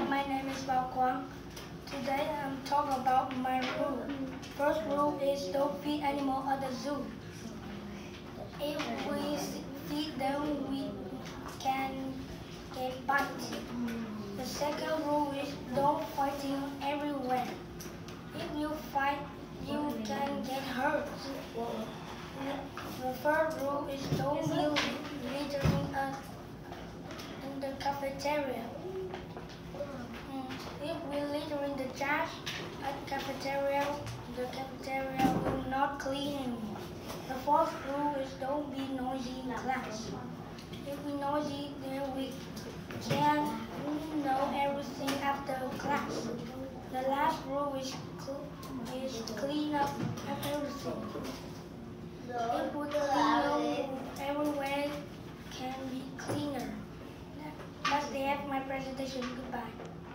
my name is Bao Quang. Today I'm talking about my rule. First rule is don't feed animals at the zoo. If we feed them, we can get bite. The second rule is don't fighting everywhere. If you fight, you can get hurt. The third rule is don't be littering in the cafeteria. If we litter in the trash at the cafeteria will not clean anymore. The fourth rule is don't be noisy in class. If we noisy, then we can't know everything after class. The last rule is clean up everything. If we clean up everywhere, can be cleaner. That's the end of my presentation. Goodbye.